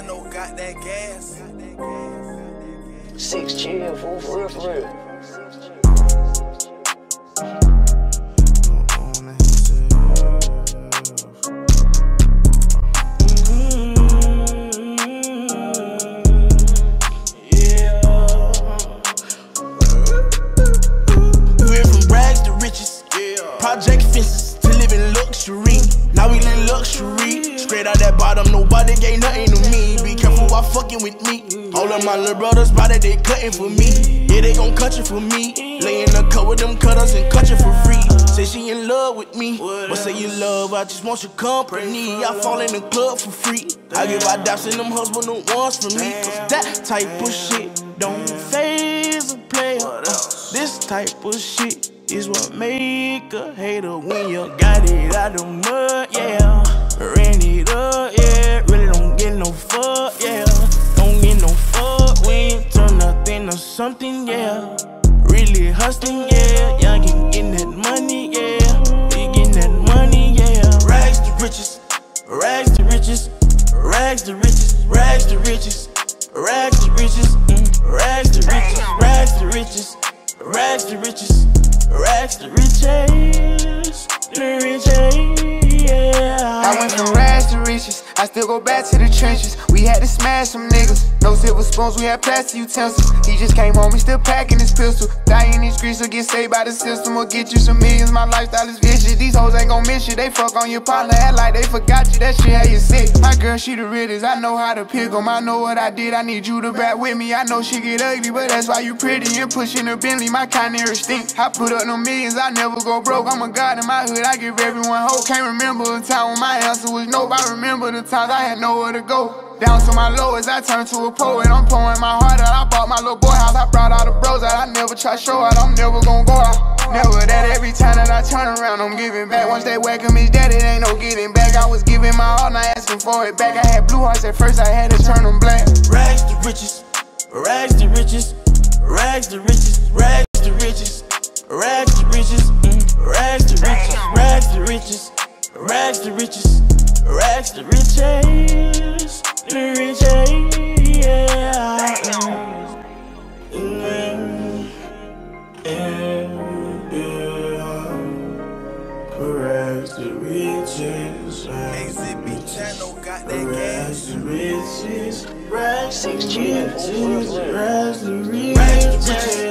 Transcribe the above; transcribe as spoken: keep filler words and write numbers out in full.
Channel got that gas. Six chill, fool, for real, for real. Project fences to live in luxury. Now we live luxury. Straight out that bottom, nobody gave nothing to me. Be careful while fucking with me. All of my little brothers body, they cutting for me. Yeah, they gon' cut you for me. Lay in the cut with them cutters and cut you for free. Say she in love with me. What say you love? I just want your company. I fall in the club for free. I give out daps in them hoes, but no ones for me. Cause that type of shit don't phase a player. Uh, this type of shit is what make a hater when you got it out the mud, yeah. Ran it up, yeah. Really don't get no fuck, yeah. Don't get no fuck when you turn nothing to something, yeah. Really hustling, yeah. Y'all can get that money, yeah. We getting that money, yeah. Rags to riches, rags to riches, rags to riches, rags to riches, rags to riches, mm. rags to riches, rags to riches, rags to riches. Rags to riches, the riches, yeah. I went from rags to riches, I still go back to the trenches. We had to smash some niggas, no silver spoons, we had plastic utensils. He just came home, he still packing his pistol. Die in these streets or get saved by the system, or get you some millions. My lifestyle is vicious, these hoes ain't gon' miss you. They fuck on your partner, act like they forgot you, that shit had you sick. My girl, she the realest, I know how to pick 'em. I know what I did, I need you to back with me. I know she get ugly, but that's why you pretty. And pushing a Bentley, my canary stink. I put up no millions, I never go broke. I'm a god in my hood, I give everyone hope. Can't remember a time when my answer was nope. I remember the times I had nowhere to go. Down to my lowest, I turned to a poet. I'm pouring my heart out, I bought my little boy house. I brought all the bros out, I never try show out. I'm never gon' go out. Never that every time that I turn around, I'm giving back. Once they whack him, his daddy, ain't no getting back. I was giving my all, not asking for it back. I had blue hearts at first, I had to turn them black. Rags to riches, rags to riches, rags to riches, rags to riches, rags to riches, mm. rags to riches, rags to riches, rags to riches, rags to riches, the riches, yeah. Mm. Yeah, yeah. Rags to riches, rags to riches, Channel got that rags gas. to riches, rags to Six chill, fool, for real, for real. riches, rags to riches.